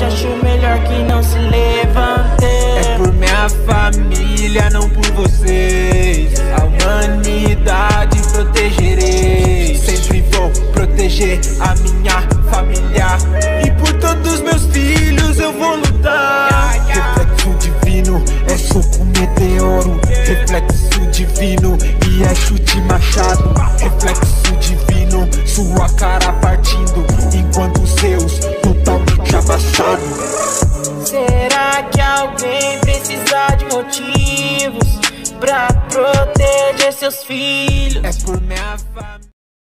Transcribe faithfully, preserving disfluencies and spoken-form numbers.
acho melhor que não se levante. É por minha família, não por vocês. A humanidade protegerei. Sempre vou proteger a minha família. E por todos meus filhos eu vou lutar. Reflexo divino, é soco meteoro. Reflexo divino e é chute machado. Reflexo divino, sua cara partindo, enquanto os seus totalmente abaixado. Será que alguém precisa de motivos pra proteger seus filhos? É por minha família.